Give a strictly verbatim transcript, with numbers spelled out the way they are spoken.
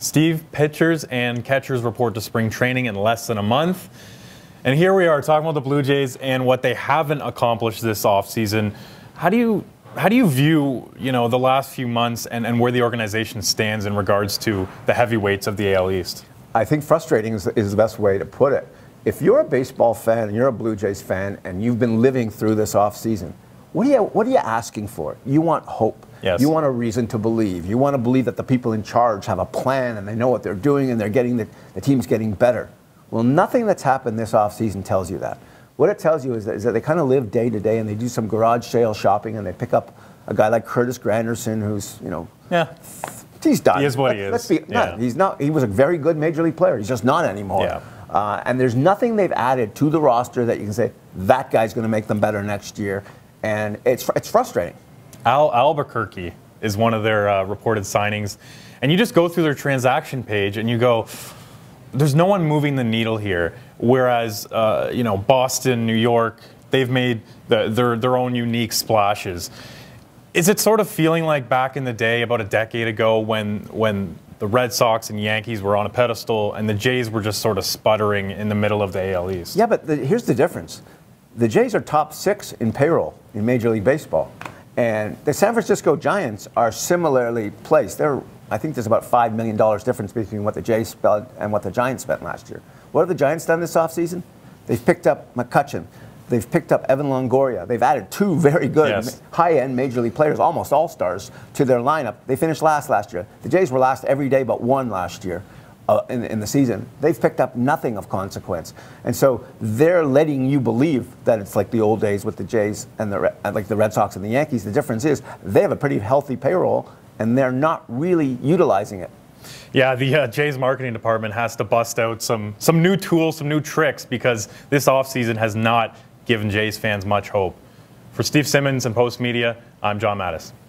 Steve, pitchers and catchers report to spring training in less than a month. And here we are talking about the Blue Jays and what they haven't accomplished this offseason. How do you how do you view, you know, the last few months and, and where the organization stands in regards to the heavyweights of the A L East? I think frustrating is, is the best way to put it. If you're a baseball fan and you're a Blue Jays fan and you've been living through this offseason, what are you what are you asking for? You want hope. Yes. You want a reason to believe. You want to believe that the people in charge have a plan and they know what they're doing and they're getting the, the team's getting better. Well, nothing that's happened this offseason tells you that. What it tells you is that, is that they kind of live day to day and they do some garage sale shopping and they pick up a guy like Curtis Granderson who's, you know, yeah, he's done. He is what he let's, is. Let's be, yeah. no, he's not. He was a very good major league player. He's just not anymore. Yeah. Uh, and there's nothing they've added to the roster that you can say that guy's going to make them better next year. And it's it's frustrating. Al Albuquerque is one of their uh, reported signings, and you just go through their transaction page and you go, there's no one moving the needle here. Whereas, uh, you know, Boston, New York, they've made the, their their own unique splashes. Is it sort of feeling like back in the day, about a decade ago, when when the Red Sox and Yankees were on a pedestal and the Jays were just sort of sputtering in the middle of the A L East? Yeah, but the, here's the difference. The Jays are top six in payroll in Major League Baseball. And the San Francisco Giants are similarly placed. They're, I think there's about five million dollars difference between what the Jays spent and what the Giants spent last year. What have the Giants done this offseason? They've picked up McCutchen. They've picked up Evan Longoria. They've added two very good yes. high-end Major League players, almost all-stars, to their lineup. They finished last last year. The Jays were last every day but one last year. Uh, in, in the season. They've picked up nothing of consequence. And so they're letting you believe that it's like the old days with the Jays and the and like the Red Sox and the Yankees. The difference is they have a pretty healthy payroll and they're not really utilizing it. Yeah, the uh, Jays marketing department has to bust out some, some new tools, some new tricks, because this offseason has not given Jays fans much hope. For Steve Simmons and Post Media, I'm John Mattis.